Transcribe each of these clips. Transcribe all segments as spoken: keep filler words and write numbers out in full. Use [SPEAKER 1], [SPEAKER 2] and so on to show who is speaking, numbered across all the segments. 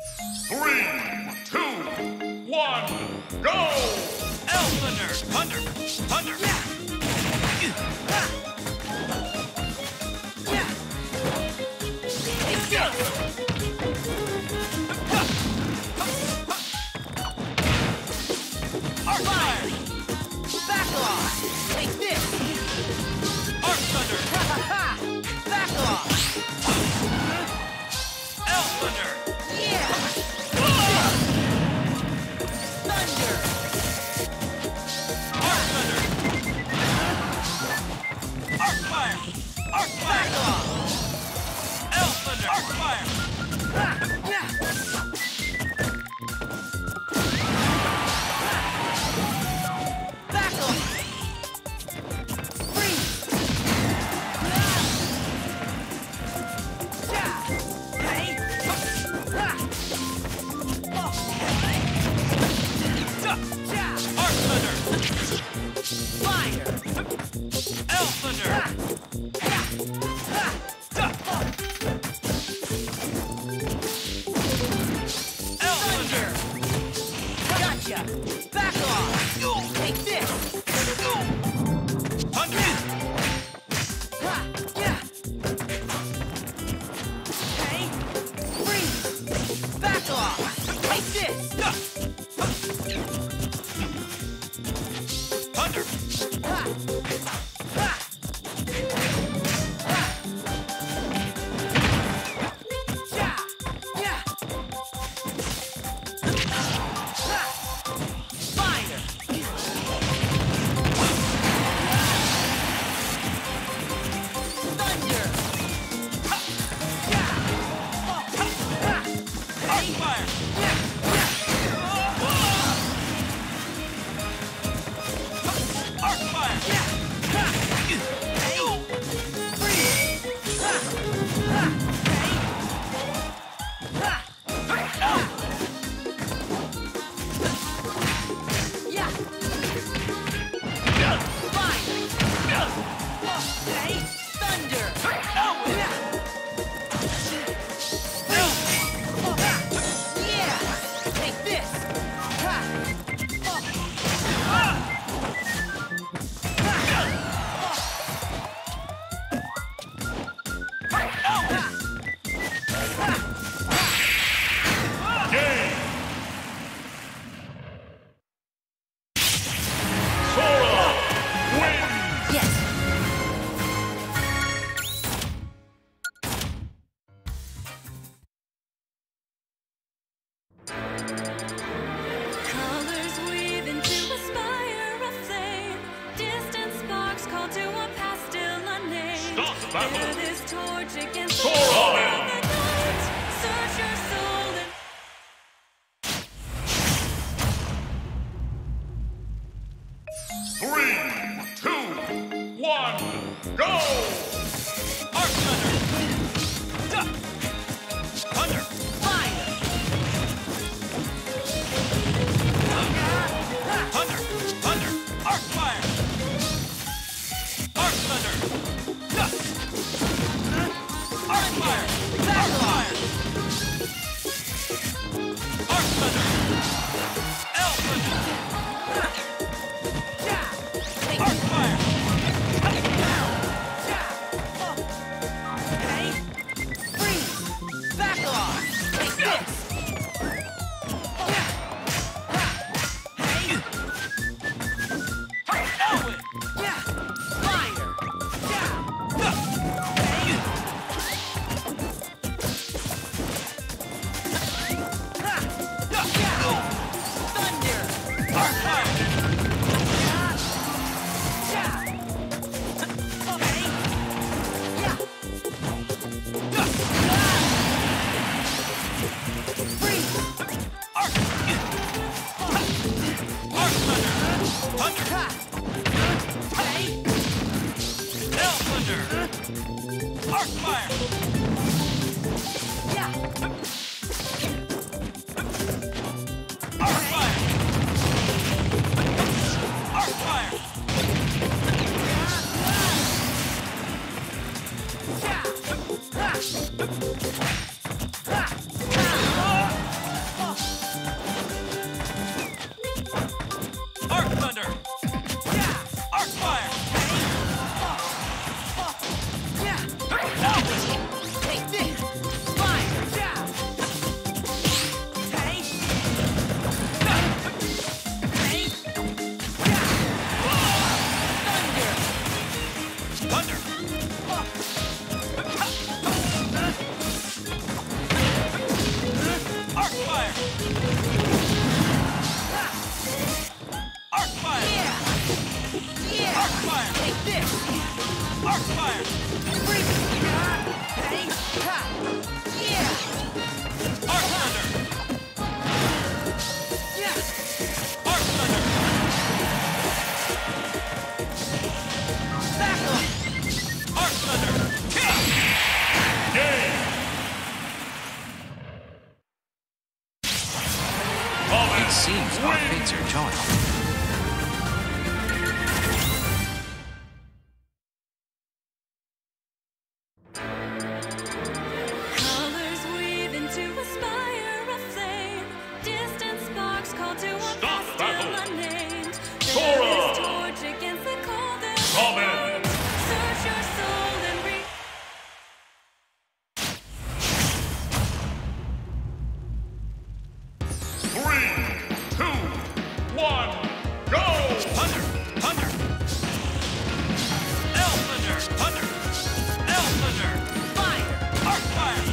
[SPEAKER 1] Three, two, one, go!
[SPEAKER 2] Elf Thunder! Thunder! Thunder!
[SPEAKER 3] Yeah! Ah! Yeah! Take this!
[SPEAKER 2] Arc Fire!
[SPEAKER 3] Back off! Take this!
[SPEAKER 2] Arc Thunder!
[SPEAKER 3] Ha ha ha! Back off!
[SPEAKER 2] Elf Thunder!
[SPEAKER 3] Yeah! Thunder!
[SPEAKER 2] Arc Thunder! Arc Fire! Arc
[SPEAKER 3] Back
[SPEAKER 2] Fire!
[SPEAKER 3] off!
[SPEAKER 2] Elf Thunder! Arc Fire!
[SPEAKER 3] Ha! Yeah! Back off! Freeze! Yeah! Hey! Ha! Oh! Yeah!
[SPEAKER 2] Arc Thunder!
[SPEAKER 3] Fire!
[SPEAKER 2] Elf Thunder!
[SPEAKER 3] Ha! Yeah! Ha!
[SPEAKER 2] Elf Thunder!
[SPEAKER 3] Gotcha! Back off! Take this!
[SPEAKER 2] Thunder!
[SPEAKER 3] Ha! Yeah! Hey! Freeze! Back off! Take this!
[SPEAKER 2] Thunder!
[SPEAKER 3] Ha! Ha! Ha! Yeah! Yeah! Ha! Fire! Thunder! Ha! Yeah! Oh! Ha!
[SPEAKER 2] Arc Fire!
[SPEAKER 3] Yeah!
[SPEAKER 2] Arc Fire!
[SPEAKER 3] Yeah! Ha! Hey! Freeze! Ha! Ha! Hey! Ha! Yeah! Fire! Oh, hey! Thunder! Yeah!
[SPEAKER 2] Elf!
[SPEAKER 3] Oh, ha! Yeah! Take this! Ha! Oh! Ha! Ha!
[SPEAKER 1] Game! Sora wins!
[SPEAKER 3] Yes!
[SPEAKER 4] Colors weave into a spire of flame. Distant sparks call to a past still unnamed.
[SPEAKER 1] Stop the battle!
[SPEAKER 4] Bear this torch against the
[SPEAKER 1] Sora!
[SPEAKER 4] light of the night. Search your soul and
[SPEAKER 1] Three, two, one, go!
[SPEAKER 2] Arc Thunder! Duck! Thunder!
[SPEAKER 3] Fire!
[SPEAKER 2] Thunder! Thunder! Arc Fire! Arc Thunder! Duck! Arc Fire! Arc Fire! Arc Thunder! Elf Thunder!
[SPEAKER 3] Yeah! Take
[SPEAKER 2] Arc Fire!
[SPEAKER 3] Hey! Freeze! Back off! Take this! Yeah! Ha! Hey!
[SPEAKER 2] Elwin!
[SPEAKER 3] Yeah! Fire! Yeah!
[SPEAKER 2] Duck!
[SPEAKER 3] Hey! Ha!
[SPEAKER 2] Duck!
[SPEAKER 3] Yeah! Thunder!
[SPEAKER 2] Arc Fire!
[SPEAKER 3] Yeah! Yeah! Okay! Yeah!
[SPEAKER 2] Duck!
[SPEAKER 3] Freeze!
[SPEAKER 2] Arc! Arc Thunder! Thunder!
[SPEAKER 3] Ha! Hey!
[SPEAKER 2] Elf Thunder! Arc Fire!
[SPEAKER 3] Yeah!
[SPEAKER 2] Arc Fire! Arc Fire!
[SPEAKER 3] Yeah! Ha! Ha! Ha!
[SPEAKER 5] seems our fates are joined.
[SPEAKER 4] Colors weave into a spire of flame. Distant sparks call to a
[SPEAKER 1] Stop
[SPEAKER 4] past
[SPEAKER 1] battle.
[SPEAKER 4] still unnamed.
[SPEAKER 1] Sora.
[SPEAKER 4] There is torch against the coldest
[SPEAKER 1] Ramen.
[SPEAKER 4] flame. Search your soul and reach.
[SPEAKER 1] Three, two, one, go!
[SPEAKER 2] Thunder! Thunder! L Thunder! Thunder! L Thunder!
[SPEAKER 3] Fire!
[SPEAKER 2] Arc Fire!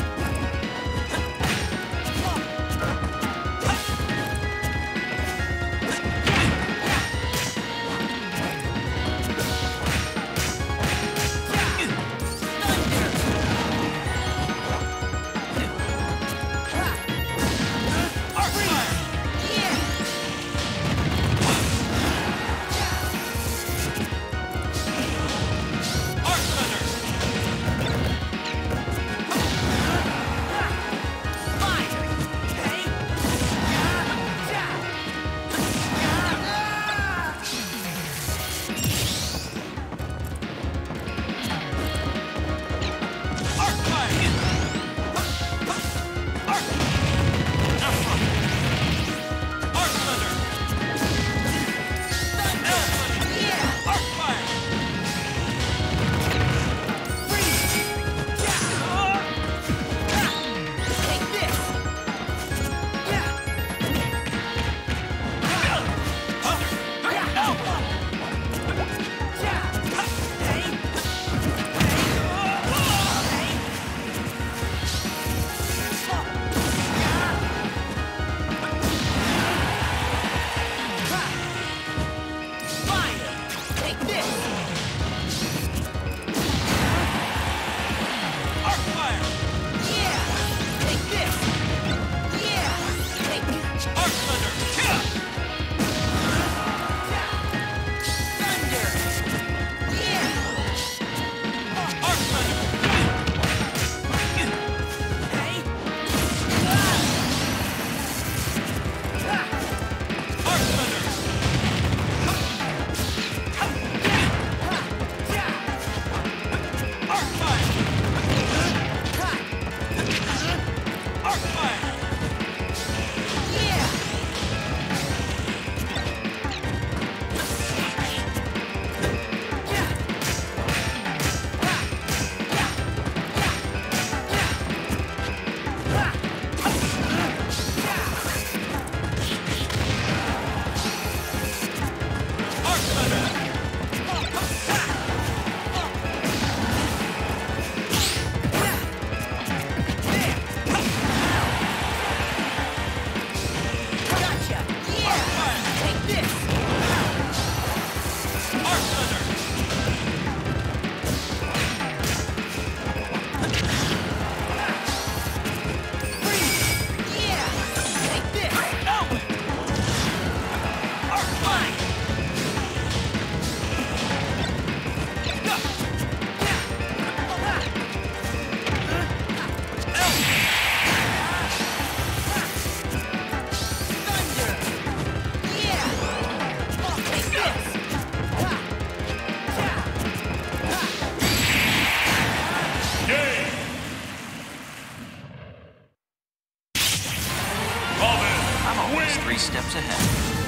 [SPEAKER 2] Arc Fire! Arc Thunder!
[SPEAKER 3] Fire! Hey!
[SPEAKER 2] Arc Fire! Arc! Arc Thunder! L Thunder! Arc Fire!
[SPEAKER 3] Take this! Fire! Take this!
[SPEAKER 2] Arc Fire!
[SPEAKER 3] Yeah! Take this! Yeah! Take
[SPEAKER 2] Arc Thunder!
[SPEAKER 3] thunder! Yeah!
[SPEAKER 2] Arc Thunder!
[SPEAKER 3] Hey!
[SPEAKER 2] Arc Thunder! Arc Fire! Arc Fire!
[SPEAKER 3] Yeah!
[SPEAKER 2] Arc Thunder!
[SPEAKER 3] Gotcha! Yeah! Take this!
[SPEAKER 2] Arc Thunder!
[SPEAKER 3] Yeah! Take this!
[SPEAKER 2] Elwin! Arc Fire!
[SPEAKER 3] Thunder! Yeah! Take this!
[SPEAKER 1] Game! Ramen
[SPEAKER 5] I'm always
[SPEAKER 1] wins!
[SPEAKER 5] three steps ahead.